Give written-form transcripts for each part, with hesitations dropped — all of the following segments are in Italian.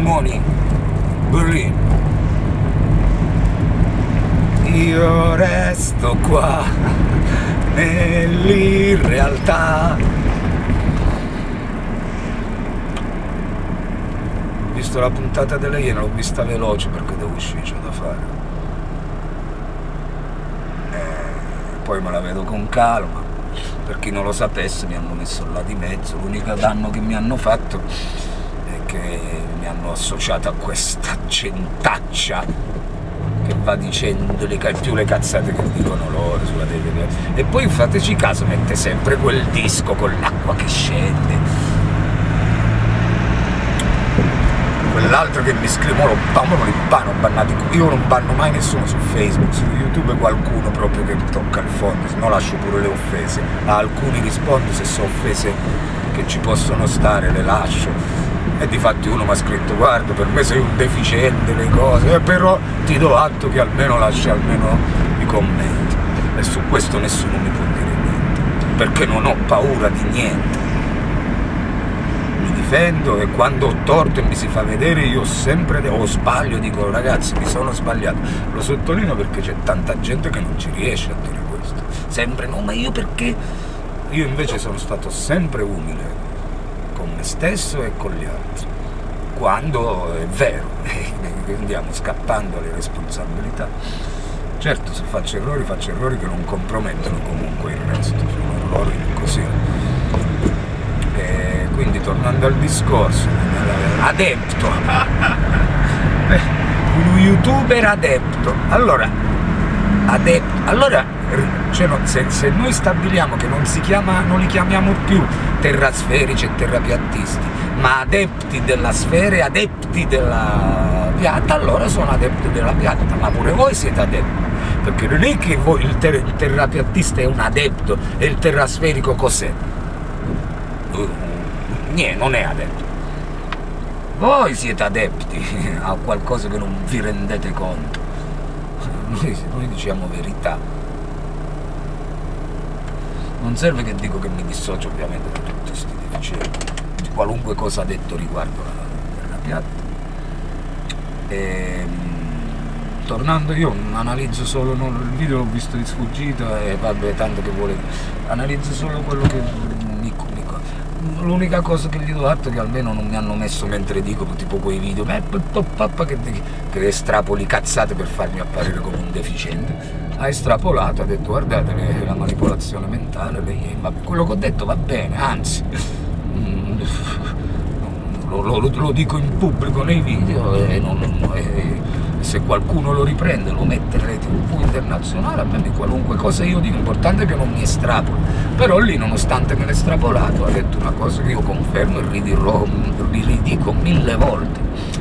Money, Berlin. Io resto qua nell'irrealtà. Ho visto la puntata delle Iene, l'ho vista veloce perché devo uscire, c'ho da fare. Poi me la vedo con calma. Per chi non lo sapesse, mi hanno messo là di mezzo. L'unico danno che mi hanno fatto è che mi hanno associato a questa gentaccia che va dicendo più le cazzate che dicono loro sulla televisione. E poi fateci caso, mette sempre quel disco con l'acqua che scende. Quell'altro che mi scrive, lo bannati. Io non banno mai nessuno su Facebook, su YouTube qualcuno proprio che tocca il fondo, se no lascio pure le offese. A alcuni rispondo, se sono offese che ci possono stare le lascio. E difatti uno mi ha scritto: guarda, per me sei un deficiente, le cose, però ti do atto che almeno lascia almeno i commenti. E su questo nessuno mi può dire niente, perché non ho paura di niente. Difendo, e quando ho torto e mi si fa vedere io sempre o sbaglio, dico ragazzi mi sono sbagliato, lo sottolineo perché c'è tanta gente che non ci riesce a dire questo, sempre no, ma io perché? Io invece sono stato sempre umile con me stesso e con gli altri, quando è vero, andiamo scappando alle responsabilità. Certo, se faccio errori che non compromettono comunque il resto, sono errori così. Quindi tornando al discorso, adepto, uno youtuber adepto, allora cioè se noi stabiliamo che non li chiamiamo più terrasferici e terrapiattisti, ma adepti della sfera e adepti della piatta, allora sono adepti della piatta, ma pure voi siete adepti, perché non è che voi, il terrapiattista è un adepto e il terrasferico cos'è? Niente, non è adepto. Voi siete adepti a qualcosa che non vi rendete conto. Noi diciamo verità. Non serve che dico che mi dissocio ovviamente da tutti questi deficienti, di qualunque cosa ha detto riguardo la piatta. Tornando, io analizzo solo, il video l'ho visto di sfuggita e vabbè, tanto che vuole, analizzo solo quello che l'unica cosa che gli do atto è che almeno non mi hanno messo mentre dico tipo quei video che estrapoli cazzate per farmi apparire come un deficiente. Ha estrapolato, ha detto guardate la manipolazione mentale, vabbè, quello che ho detto va bene, anzi lo dico in pubblico nei video e se qualcuno lo riprende, lo mette nelle TV internazionali, a me di qualunque cosa io dico, l'importante è che non mi estrapolo. Però lì, nonostante me l'estrapolato, ha detto una cosa che io confermo e ridico 1000 volte.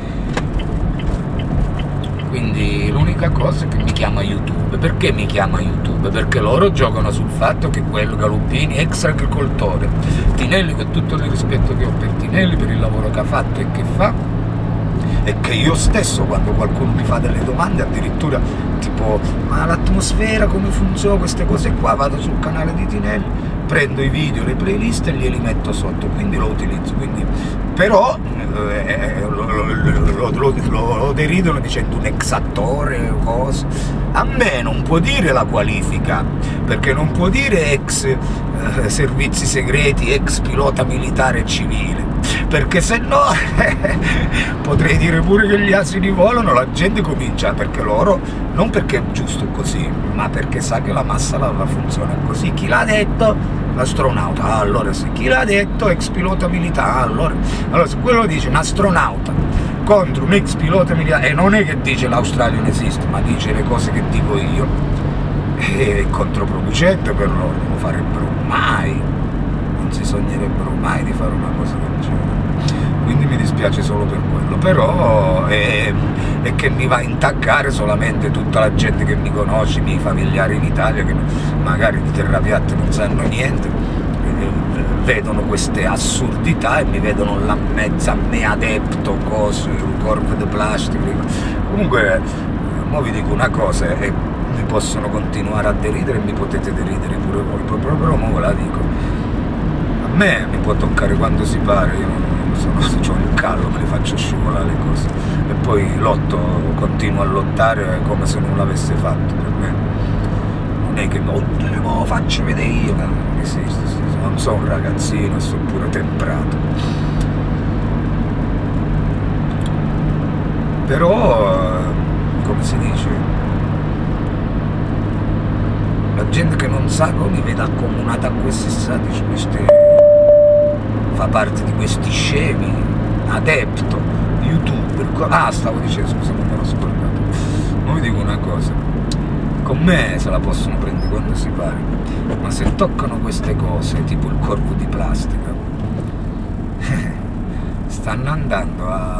Quindi l'unica cosa è che mi chiama YouTube. Perché mi chiama YouTube? Perché loro giocano sul fatto che quello Galupini, ex agricoltore, Tinelli, con tutto il rispetto che ho per Tinelli, per il lavoro che ha fatto e che fa, e che io stesso, quando qualcuno mi fa delle domande, addirittura tipo ma l'atmosfera come funziona, queste cose qua, vado sul canale di Tinelli, prendo i video, le playlist e glieli metto sotto, quindi lo utilizzo. Quindi, però lo deridono dicendo un ex attore o cosa. A me non può dire la qualifica, perché non può dire ex servizi segreti, ex pilota militare e civile, perché se no potrei dire pure che gli asini volano, la gente comincia, perché loro, non perché è giusto così, ma perché sa che la massa la funziona così. Chi l'ha detto? L'astronauta. Allora sì, chi l'ha detto? Ex pilota militare. Allora se quello dice un astronauta contro un ex pilota militare, e non è che dice l'Australia non esiste, ma dice le cose che dico io, è controproducente per loro, non lo farebbero mai, non si sognerebbero mai di fare una cosa del genere. Quindi mi dispiace solo per quello, però è che mi va a intaccare solamente tutta la gente che mi conosce, i miei familiari in Italia, che magari di terrapiatte non sanno niente, vedono queste assurdità e mi vedono la mezza me adepto, cose, un corpo di plastica. Comunque, mo vi dico una cosa, e mi possono continuare a deridere e mi potete deridere pure voi, però mo ve la dico. A me mi può toccare quando si pare, io non sono, ho il callo, me le faccio scivolare le cose. poi continuo a lottare come se non l'avesse fatto. Per me non è che oddio, faccio vedere io, non esiste, non sono un ragazzino, sono pure temprato. Però, come si dice, la gente che non sa come mi vede accomunata a questi stati, fa parte di questi scemi, adepto, youtuber. Stavo dicendo, scusa, non me l'ho scordato. Ma vi dico una cosa, con me se la possono prendere quando si pare, ma se toccano queste cose, tipo il corpo di plastica, stanno andando a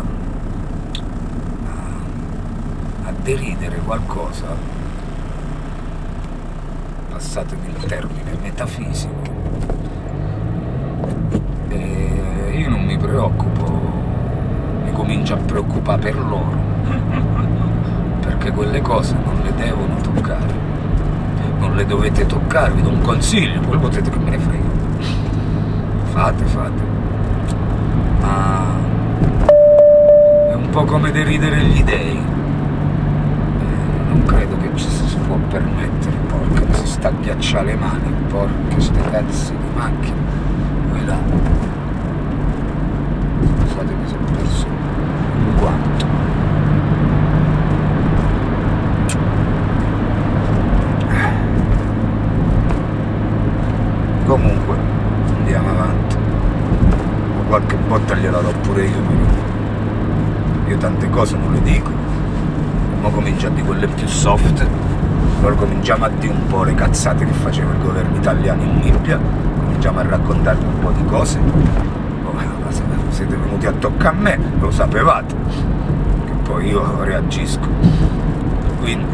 deridere qualcosa, passatemi il termine, metafisico. E io non mi preoccupo, mi comincio a preoccupare per loro, perché quelle cose non le devono toccare, non le dovete toccare. Vi do un consiglio, poi potete che me ne frega, fate, ma è un po' come deridere gli dei. Non credo che ci si può permettere, porca, mi si sta a ghiacciare le mani, porca ste cazzo di macchine. Qui là, scusate, mi sono perso un guanto. Comunque andiamo avanti, qualche botta gliela do pure io, però io tante cose non le dico. Ora comincia a dire quelle più soft, allora cominciamo a dire un po' le cazzate che faceva il governo italiano in Libia, cominciamo a raccontarvi un po' di cose. Siete venuti a toccare a me, lo sapevate, che poi io reagisco. Quindi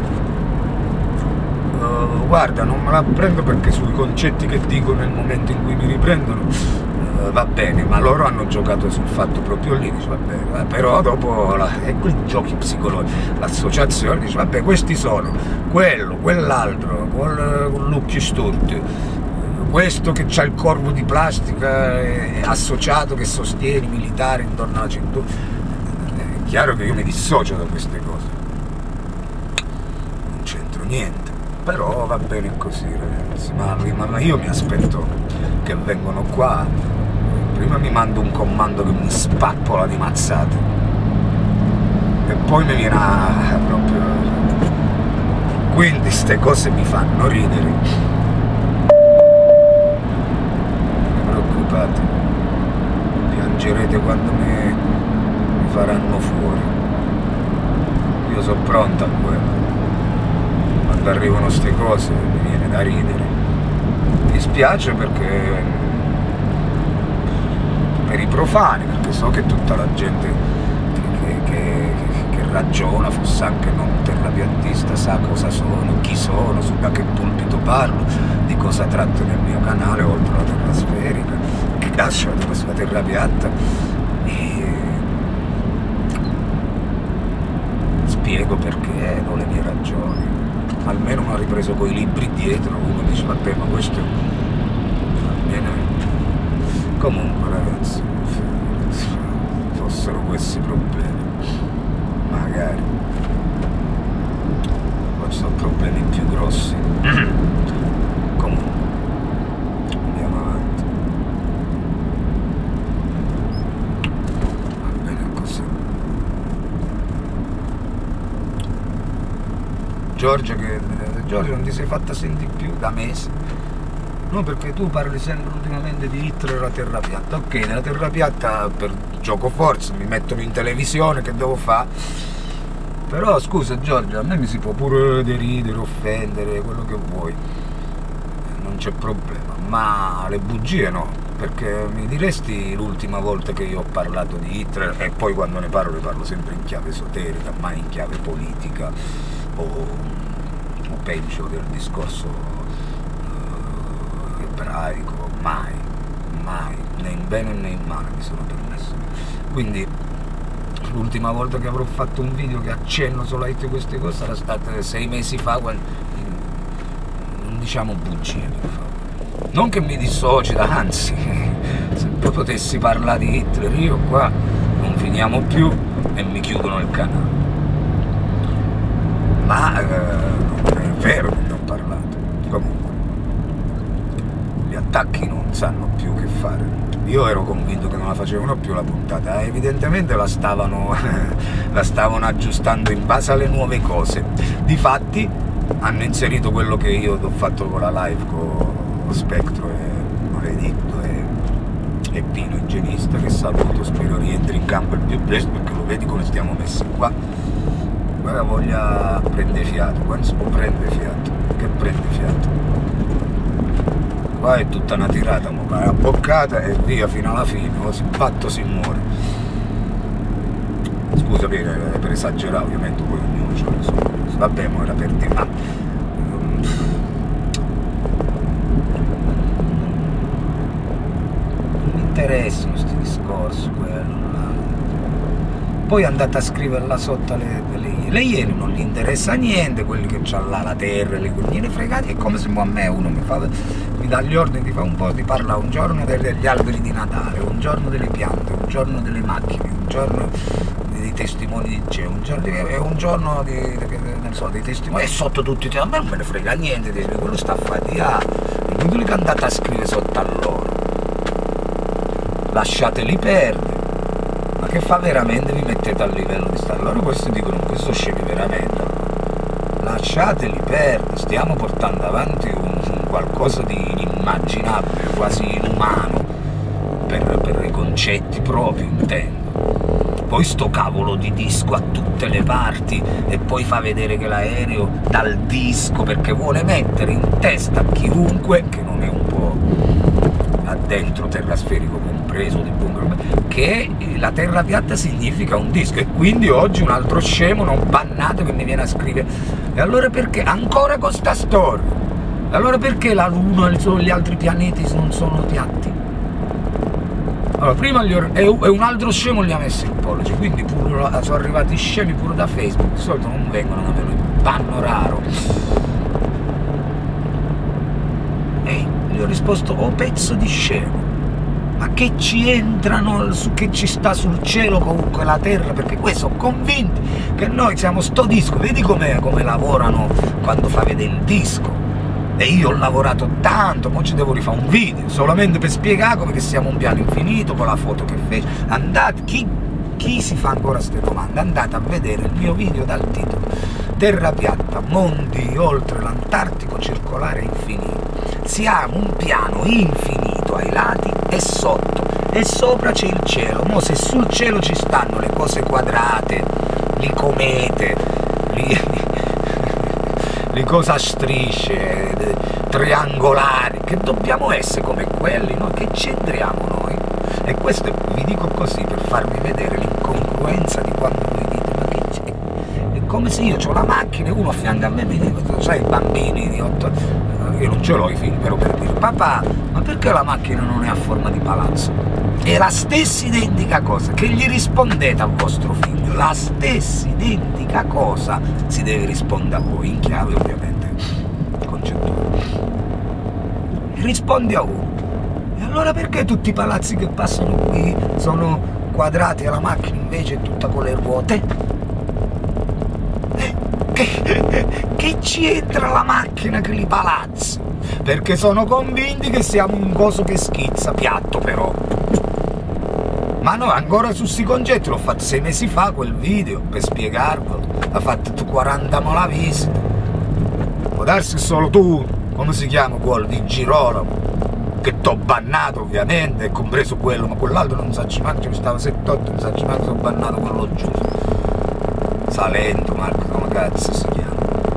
guarda, non me la prendo, perché sui concetti che dico nel momento in cui mi riprendono va bene, ma loro hanno giocato sul fatto proprio lì, dice, vabbè, però dopo ecco i giochi psicologici, l'associazione dice vabbè, questi sono quello, quell'altro con l'occhio storto, questo che c'ha il corpo di plastica associato, che sostiene i militari intorno alla cintura. È chiaro che io mi dissocio da queste cose, non c'entro niente, però va bene così, ragazzi. Ma io mi aspetto che vengono qua, prima mi mando un comando che mi spappola di mazzate e poi mi viene proprio. Quindi ste cose mi fanno ridere. Non vi preoccupate, piangerete quando mi faranno fuori. Io sono pronto a quello. Quando arrivano ste cose mi viene da ridere. Mi spiace perché per i profani, perché so che tutta la gente che ragiona, fosse anche non terrapiattista, sa cosa sono, chi sono, su da che pulpito parlo, di cosa tratto nel mio canale, oltre la terra sferica, che cazzo è questa terra piatta, e spiego perché, ho le mie ragioni. Almeno non ha ripreso coi libri dietro, uno dice vabbè, ma questo va bene. Comunque ragazzi, fossero questi problemi, magari poi ci sono problemi più grossi. Comunque andiamo avanti, va bene così. Giorgia non ti sei fatta sentire più da mesi. No, perché tu parli sempre ultimamente di Hitler e la terra piatta. Ok, nella terra piatta per gioco forza mi mettono in televisione, che devo fare? Però scusa Giorgia, a me mi si può pure deridere, offendere, quello che vuoi, non c'è problema, ma le bugie no, perché mi diresti l'ultima volta che io ho parlato di Hitler, e poi quando ne parlo sempre in chiave esoterica, mai in chiave politica o peggio del discorso ebraico, mai, né in bene né in male mi sono permesso. Quindi l'ultima volta che avrò fatto un video che accenno solamente queste cose sarà stata 6 mesi fa, quando, non diciamo bugie, non che mi dissoci, anzi, se poi potessi parlare di Hitler io qua non finiamo più e mi chiudono il canale. Ma è vero che ne ho parlato. Comunque, gli attacchi non sanno più che fare. Io ero convinto che non la facevano più la puntata, evidentemente la stavano aggiustando in base alle nuove cose. Difatti hanno inserito quello che io ho fatto con la live con Spectro e Maledetto e Pino, igienista, che saluto, spero rientri in campo il più presto, perché lo vedi come stiamo messi qua. Guarda, voglia prende fiato, quando prende fiato, che prende fiato. Qua è tutta una tirata, una boccata e via fino alla fine, o si batto si muore. Scusa per esagerare, ovviamente poi ognuno c'ha le sue cose. Vabbè, ma era per dire, ma non mi interessano questi discorsi, quello là. Poi andate a scriverla sotto le iene, non gli interessa niente, quelli che c'ha là la terra, le cognine fregate, è come se a me uno mi dà gli ordini di fare un po', di parlare un giorno degli alberi di Natale, un giorno delle piante, un giorno delle macchine, un giorno dei testimoni di Geo, un giorno non so, dei testimoni, e sotto tutti, a me non me ne frega niente, quello sta a faticare, è inutile che andate a scrivere sotto a loro, lasciateli perdere. Ma che fa veramente, vi mettete a livello di stare? Allora questi dicono, questo scemi veramente. Lasciateli perdere, stiamo portando avanti un qualcosa di inimmaginabile, quasi inumano, per i concetti propri, intendo. Poi sto cavolo di disco a tutte le parti e poi fa vedere che l'aereo dal disco, perché vuole mettere in testa a chiunque, che non è un po' addentro terrasferico compreso di bunker, che la terra piatta significa un disco, e quindi oggi un altro scemo non bannato che mi viene a scrivere. E allora perché ancora con sta storia? Allora perché la Luna e gli altri pianeti non sono piatti? Allora, prima e un altro scemo gli ha messo il pollice, quindi pure, sono arrivati scemi pure da Facebook, di solito non vengono da me, il panno raro. E gli ho risposto, oh pezzo di scemo, ma che ci entrano, che ci sta sul cielo comunque la terra, perché questi sono convinti che noi siamo sto disco, vedi come lavorano quando fa vedere il disco. E io ho lavorato tanto, poi ci devo rifare un video, solamente per spiegare come che siamo un piano infinito, con la foto che fece. Andate, chi si fa ancora queste domande, andate a vedere il mio video dal titolo Terra piatta, mondi oltre l'Antartico circolare infinito. Siamo un piano infinito ai lati e sotto, e sopra c'è il cielo. Mo se sul cielo ci stanno le cose quadrate, le comete, le cose a strisce, triangolari, che dobbiamo essere come quelli, no? Che c'entriamo noi? E questo vi dico così per farvi vedere l'incongruenza di quando voi dite, ma che c'è? È come se io ho la macchina e uno a fianco a me mi dico, sai, i bambini di 8 anni, io non ce l'ho i figli, però per dire, papà, ma perché la macchina non è a forma di palazzo? È la stessa identica cosa, che gli rispondete a vostro figlio, la stessa identica cosa si deve rispondere a voi, in chiave ovviamente concettuale. Rispondi a uno. E allora perché tutti i palazzi che passano qui sono quadrati e la macchina invece è tutta con le ruote? Che ci entra la macchina che li palazzi? Perché sono convinti che siamo un coso che schizza, piatto però. Ma no, ancora su sti concetti, l'ho fatto 6 mesi fa quel video per spiegarvelo, ha fatto 40.000 visite. Può darsi solo tu, come si chiama quello di Girolamo, che t'ho bannato ovviamente, compreso quello, ma quell'altro non sa ci manca, mi stava 7-8, non sa ci manca, t'ho bannato quello giusto. Salento, Marco, come cazzo si chiama?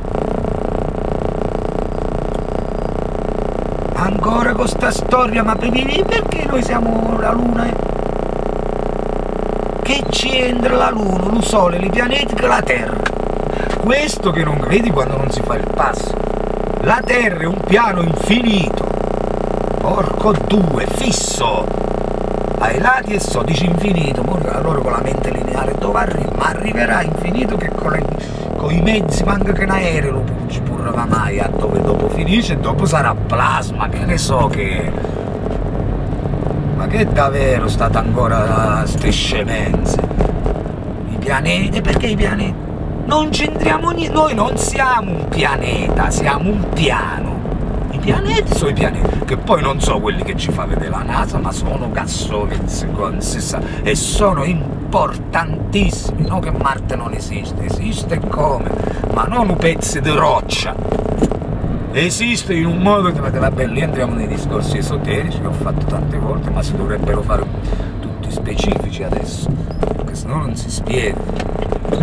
Ancora con sta storia, ma perché noi siamo la Luna? Che ci entra la Luna, il Sole, i pianeti che la Terra? Questo che non vedi quando non si fa il passo. La Terra è un piano infinito. Porco due, fisso. Ai lati e so, dici infinito, allora con la mente lineare dove arriva? Ma arriverà infinito che con i mezzi, manca che un aereo lo ci purrava mai a dove dopo finisce e dopo sarà plasma, che ne so che... Ma che davvero state ancora ste scemenze? pianeti. E perché i pianeti? Non c'entriamo niente, noi non siamo un pianeta, siamo un piano. I pianeti sono i pianeti, che poi non so quelli che ci fa vedere la NASA, ma sono cassoni e sono importantissimi. No che Marte non esiste, esiste come? Ma non un pezzo di roccia. Esiste in un modo che, vabbè, lì entriamo nei discorsi esoterici che ho fatto tante volte, ma si dovrebbero fare tutti specifici adesso, perché sennò non si spiega.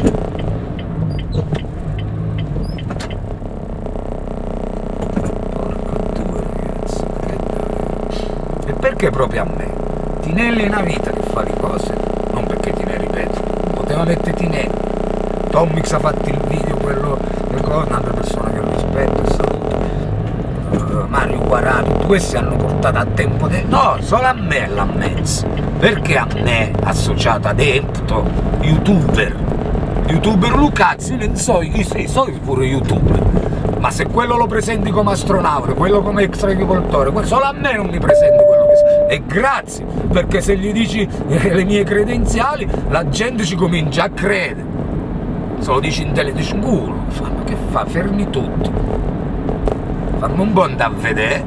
Perché proprio a me? Tinelli è una vita che fa le cose, non perché ti ne ripeto, poteva mettere Tinelli. Tommix ha fatto il video, quello del cosa, un'altra persona che rispetto e saluto. Mario Guarani, tutti questi hanno portato a tempo no, solo a me l'ha messo. Perché a me, associato ad Empto, youtuber Lucazzi, non so chi sei, so pure youtuber. Ma se quello lo presenti come astronauta, quello come extraagricoltore, solo a me non mi presenti quello che sei. E grazie, perché se gli dici le mie credenziali, la gente ci comincia a credere. Se lo dici in tele, dici in culo. Ma che fa? Fermi tutti. Fammi un po' andare a vedere.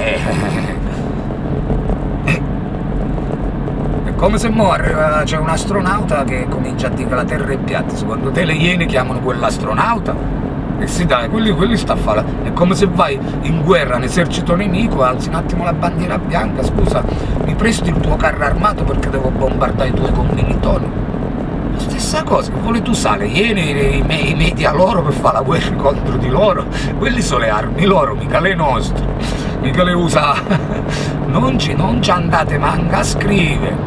È come se c'è un astronauta che comincia a dire che la Terra è piatta. Secondo te le Iene chiamano quell'astronauta? E sì dai, quelli sta a fare. È come se vai in guerra, un esercito nemico, alzi un attimo la bandiera bianca, scusa, mi presti il tuo carro armato perché devo bombardare i tuoi commilitoni? La stessa cosa, che vuole tu sale, ieri i media loro per fare la guerra contro di loro, quelli sono le armi loro, mica le nostre, mica le usa. Non ci andate manca a scrivere.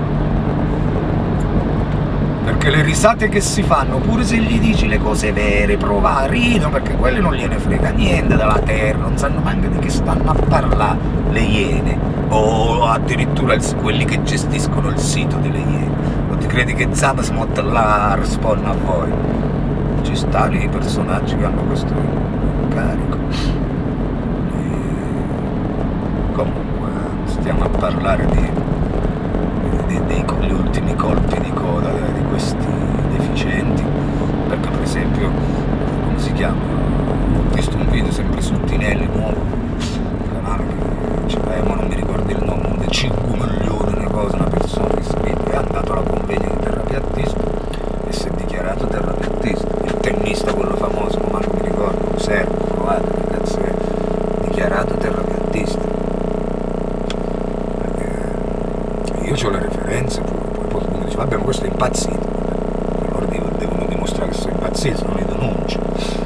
Perché le risate che si fanno, pure se gli dici le cose vere, prova, ridono, perché quelli non gliene frega niente della terra, non sanno neanche di che stanno a parlare le Iene, o addirittura quelli che gestiscono il sito delle Iene. O ti credi che Zaba si mette là a rispondere a voi? Ci stanno i personaggi che hanno questo carico. Comunque, stiamo a parlare degli ultimi colpi di coda di questi deficienti, perché per esempio, come si chiama? Ho visto un video sempre su Tinelli nuovo, un canale che c'è, ma non mi ricordo il nome, di 5 milioni di cose, una persona iscritta, è andato alla convegno di terrapiattista e si è dichiarato terrapiattista. Il tennista, quello famoso, ma non mi ricordo, un serbo, croato, che cazzo è, dichiarato terrapiattista. Io ho le referenze, poi uno dice vabbè, ma questo è impazzito, allora devono dimostrare che sono impazzito, se non li denuncio.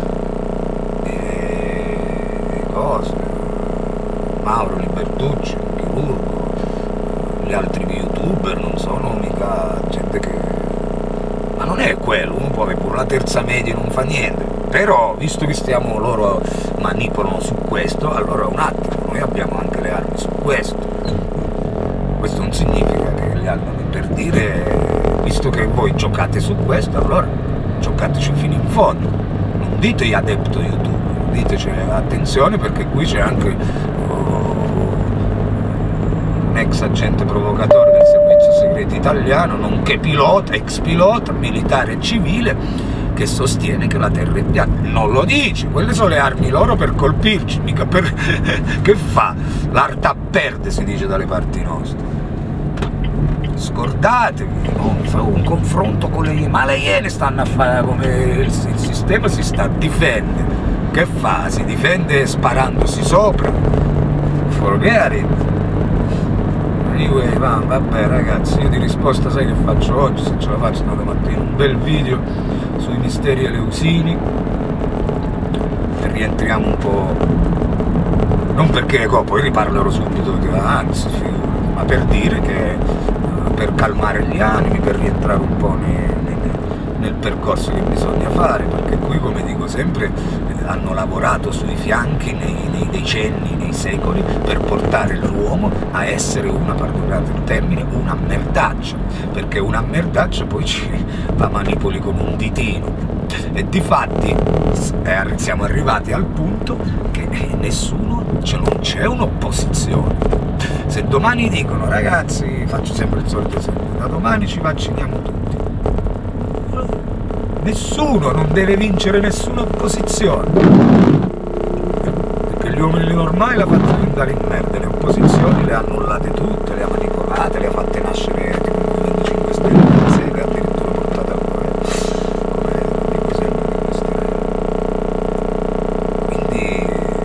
E cose, Mauro Libertucci, chirurgo, gli altri youtuber non sono mica gente che... Ma non è quello, uno può avere pure la terza media e non fa niente, però visto che loro manipolano su questo, allora un attimo, noi abbiamo anche le armi su questo. Questo non significa che gli altri, per dire, visto che voi giocate su questo, allora giocateci fino in fondo. Non dite adepto YouTube, diteci attenzione perché qui c'è anche un ex agente provocatore del servizio segreto italiano, nonché pilota, ex pilota, militare e civile, che sostiene che la terra è piatta. Non lo dici, quelle sono le armi loro per colpirci, mica per... che fa? L'arta perde, si dice dalle parti nostre. Scordatevi, non fa un confronto con le Iene, ma le Iene stanno a fare come il sistema si sta a difendere. Che fa? Si difende sparandosi sopra. Forget it. Anyway, vabbè ragazzi, io di risposta sai che faccio oggi, se ce la faccio domattina un bel video sui misteri eleusini e rientriamo un po', non perché poi riparlerò subito, anzi figurati, ma per dire che per calmare gli animi, per rientrare un po' nel percorso che bisogna fare, perché qui, come dico sempre, hanno lavorato sui fianchi nei decenni, nei secoli, per portare l'uomo a essere pardonate il termine, una merdaccia, perché una merdaccia poi la manipoli con un ditino, e difatti siamo arrivati al punto che nessuno, non c'è un'opposizione. Se domani dicono ragazzi, faccio sempre il solito esempio, da domani ci vacciniamo tutti, Nessuno, non deve vincere nessuna opposizione. Perché gli uomini normali l'ha fatto andare in merda, le opposizioni le ha annullate tutte, le ha manipolate, le ha fatte nascere tipo Movimento 5 Stelle, che addirittura portate al governo, come dico sempre di questi. Quindi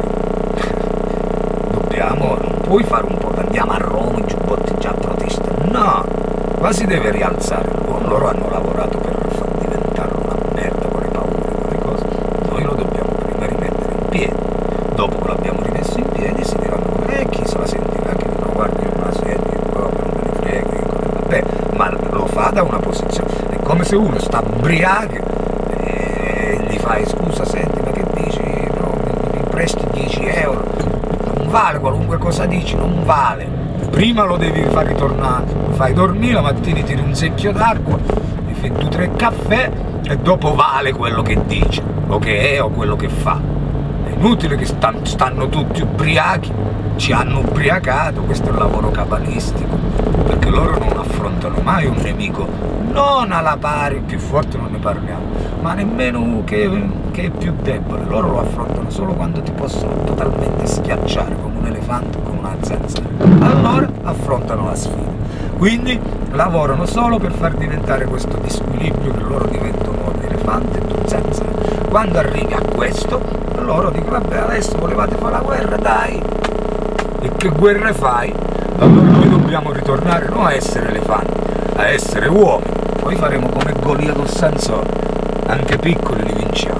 non puoi fare un po', andiamo a Roma, i giubbotti già protesta, no, qua si deve rialzare l'uomo, loro hanno lavorato per far diventare una merda con le paure, con le cose, noi lo dobbiamo prima rimettere in piedi, dopo che l'abbiamo rimesso in piedi si diranno, chi se la sentirà, che no, guardi, io non la senti, non me ne frega, vabbè, ma lo fa da una posizione, è come se uno sta ubriaco e gli fai, scusa, senti, ma che dici, no, mi presti 10 euro, non vale, qualunque cosa dici, non vale, prima lo devi far ritornare, lo fai dormire, la mattina tiri un secchio d'acqua, mi fai 2 o 3 caffè e dopo vale quello che dice, o che è o quello che fa. È inutile che stanno tutti ubriachi, ci hanno ubriacato, questo è un lavoro cabalistico, perché loro non affrontano mai un nemico, non alla pari, più forte non ne parliamo, ma nemmeno che è più debole, loro lo affrontano solo quando ti possono totalmente schiacciare, come un elefante o come una zanzara, allora affrontano la sfida, quindi lavorano solo per far diventare questo disquilibrio, che loro diventano un elefante e tu zanzara. Quando arrivi a questo, loro dicono, vabbè, adesso volevate fare la guerra, dai, e che guerre fai? Allora noi dobbiamo ritornare non a essere elefanti, a essere uomini, poi faremo come Golia con Sansone, anche piccoli li vinciamo.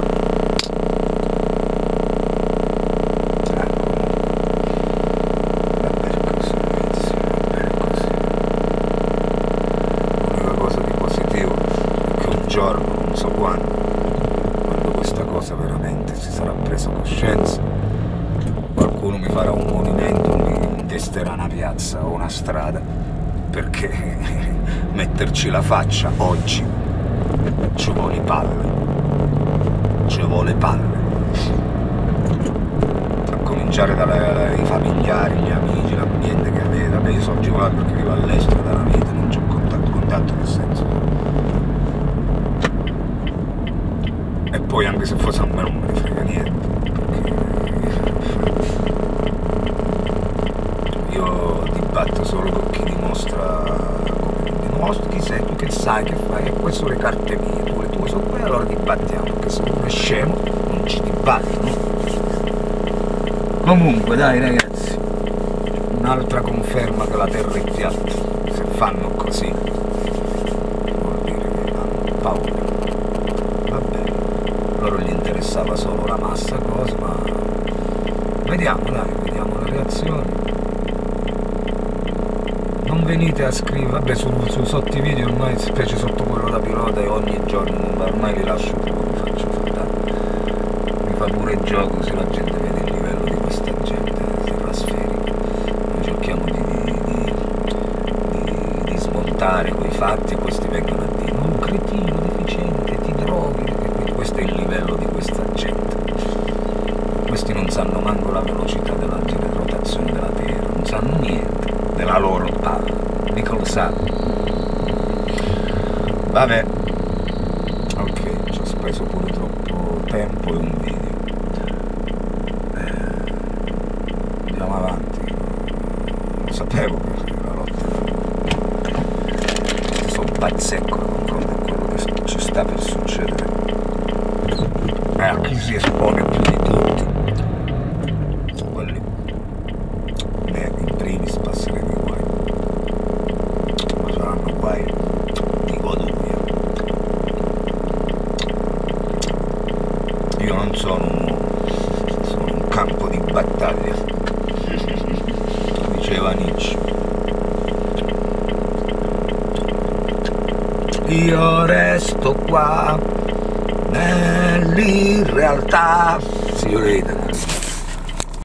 Vabbè così, ragazzi, vabbè così. L'unica cosa di positivo è che un giorno, non so quando questa cosa veramente si sarà preso coscienza, qualcuno mi farà un monumento, mi intesterà una piazza o una strada, perché metterci la faccia oggi ci vuole palle, a cominciare dai familiari, gli amici, l'ambiente che avete. Vabbè, io sono agevolato perché vivo all'estero da una vita, non c'ho contatto nel senso, e poi anche se fosse a me non me ne frega niente, io dibatto solo con chi dimostra chi sei, tu che sai, che fai, e queste sono le carte mie, tu le tue sono quelle, allora dibattiamo, perché se uno è scemo non ci dibattono. Comunque dai ragazzi, un'altra conferma che la terra è piatta, se fanno così vuol dire che hanno paura. Va bene, loro gli interessava solo la massa, cosa, ma vediamo, dai, vediamo le reazioni. Non venite a scrivere, vabbè, sotto i video ormai, specie sotto quello da pilota, e ogni giorno ormai li lascio più, mi faccio fare, mi fa pure il gioco se la gente vede il livello di questa gente, si trasferica. Noi cerchiamo di smontare quei fatti e questi vengono a dire un cretino deficiente, ti droghi, quindi questo è il livello di questa gente. Questi non sanno manco la velocità della rotazione della Terra, non sanno niente della loro palla, mica lo sanno. Vabbè, ok, ci ho speso pure troppo tempo in un video. Andiamo avanti, lo sapevo che la lotta sono pazzesco nei confronti di quello che ci sta per succedere, a chi si espone più di tutti sono quelli in primis, passeremo i guai, ma saranno guai di goduria. Io non sono un uomo, sono un campo di battaglia, diceva Nietzsche. Io resto qua nell'irrealtà. See you later.